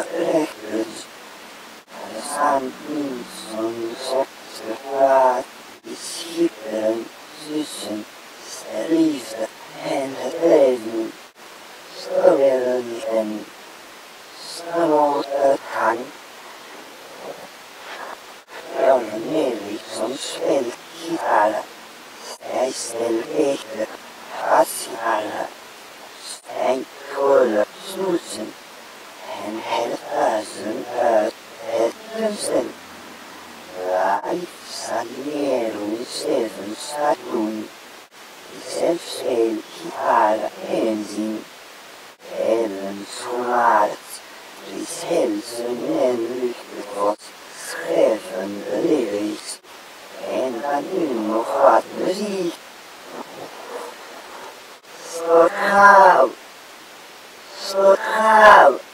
rechtens. Er staan niet zo'n zachte praat, die schipperen tussen de liefde en het leven. Zo willen en zo het kan. Jorden Eriksson speelt gitaar. Hij stelt echte basgitaren. Stijn kolen snoetsen en het huizen uit het kunsten. Live saneren Steven Satoen, die zelf speelt gitaren en zingt. Ellen Schmaart, die helsen en luchtbekot, schrijven de lyrics en dan nu nog wat muziek. Zo trouw,